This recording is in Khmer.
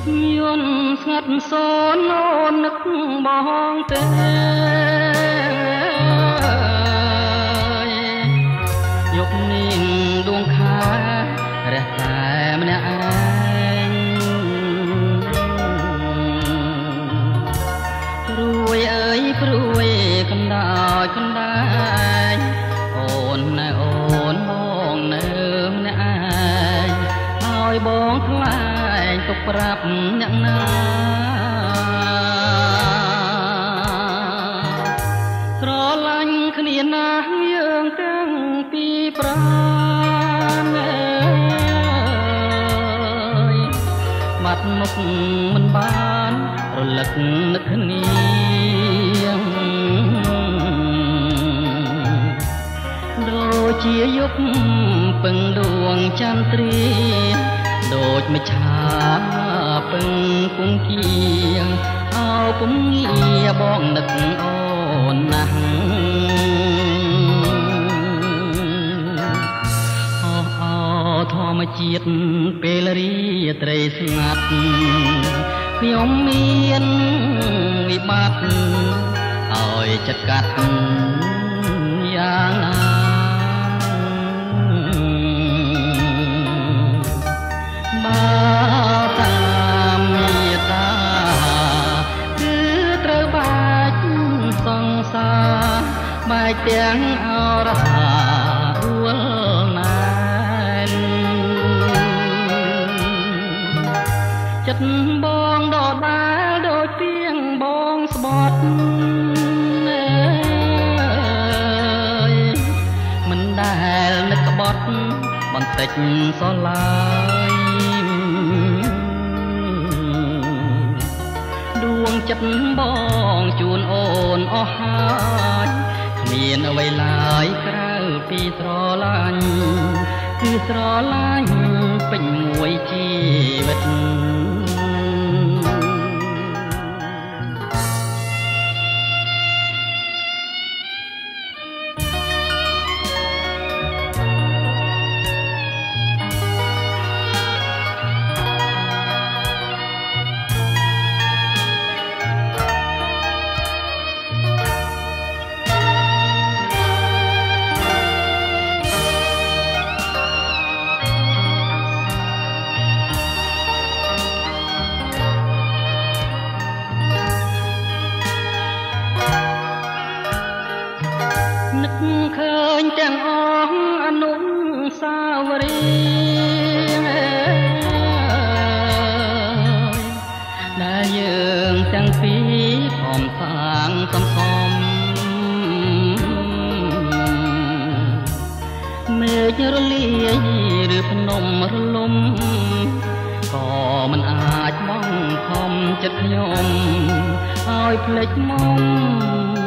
ប់យន្តស្ងាត់សូនអូននឹកបងទេយកនាងដួងខែរះតែម្នាក់ឯងព្រួយអើយព្រួយកណ្ដាលកណ្ដាលអូនណែអូនបងនៅម្នាក់ឯងឲ្យបងខ្លាចទុកប្រាប់អ្នកណាស្រឡាញ់គ្នាណាស់យើងទាំងពីរប្រាណអើយបាត់មុខមិនបានរលឹកនឹកគ្នាដូចជាយប់ពឹងដួងចន្ទ្រាដូចមច្ឆាពឹងគង់គៀងអោពុំងាបងនឹកអូនណាស់អោធម្មជាតិពេលរាត្រីស្ងាត់ខ្ញុំមានវិបត្តិឲ្យចិត្តកាត់យ៉ាងណាបើតាមមេត្តាគឺត្រូវបាច់សង្សារបែកទាំងអរហាអួលណែនចិត្តបងដដាលដូចទៀងបងស្បត់មិនដែលនឹកក្បត់បន្តិចសោះឡើយដួងចិត្តបងជូនអូនអស់ហើយគ្មានអ្វីឡើយក្រៅពីស្រឡាញ់គឺស្រឡាញ់ពេញមួយជីវិតនឹកឃើញទាំងអស់អនុស្សាវរីយ៍ដែលយើងទាំងពីរខំសាងសំសំមេឃរលាយឬភ្នំរលំក៏មិនអាចបងខំចិត្តខ្ញុំឲ្យភ្លេចមុំ